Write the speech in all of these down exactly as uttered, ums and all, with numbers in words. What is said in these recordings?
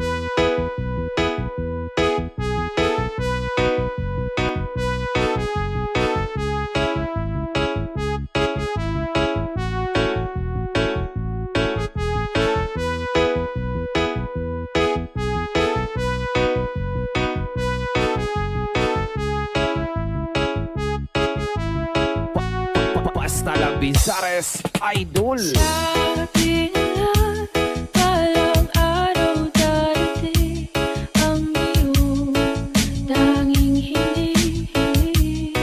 Basta lang Bizares Idol. Sabi nila walang araw darating ang iyong tanging hinihiling.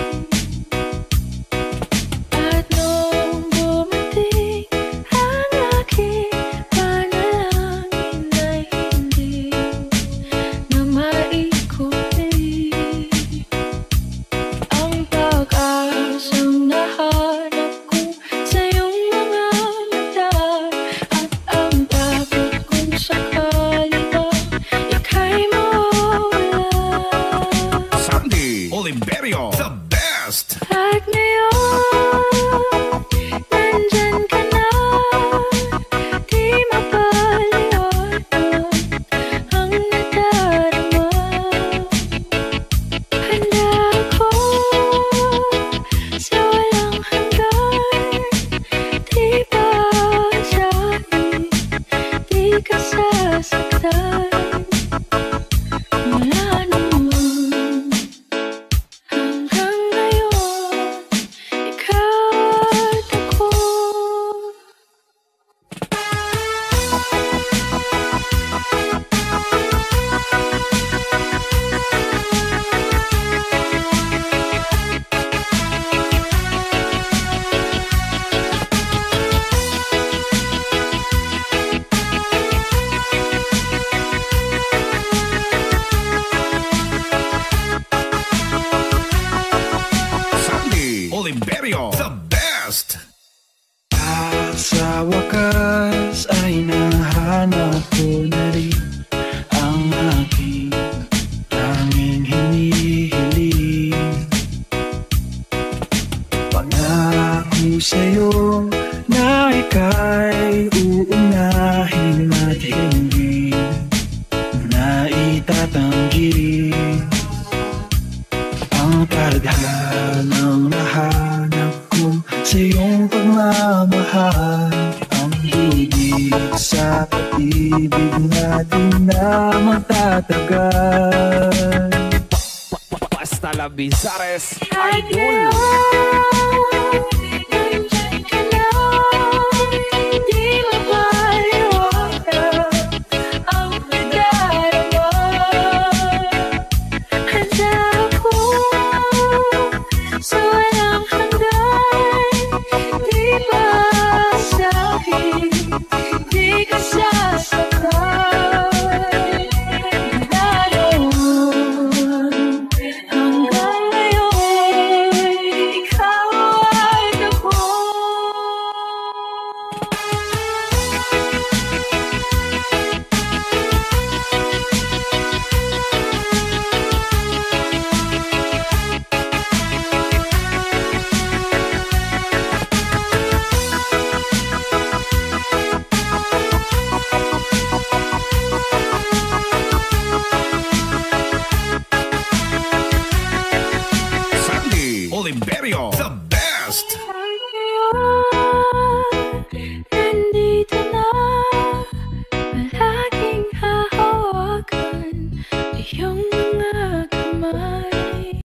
At nung dumating ang aking panalangin ay hindi na maikulit ang pag-asang nahanap ko sa iyong mga mata. At ang takot kung sakali ba ika'y mawala. Sandy Oliverio, the best. At ngayon, nandyan ka na, di mapaliwanag ang nadarama. Handa ako sa walang hanggan, di ba asahin, di ka sasaktan. Mula noon hanggang ngayon, ikaw at ako. Sandy Oliverio, the best. At sa wakas ay nahanap ko na rin ang aking tanging hinihiling. Pangako sa'yo na ika'y uunahin at hindi na itatanggi ang tadhanang nahanap ko sa iyong pagmamahal. Ang higit sa pag-ibig natin na magtatagal. Basta lang Bizares At Idol. ngayon, nandyan ka na, di mapaliwanag ang nadarama. Handa ako sa walang hanggan, di ba asahin, di ka sasaktan. Mula noon hanggang ngayon, ikaw at ako. Sandy Oliverio, the best. Nandito na, palaging hahawakan iyong mga kamay.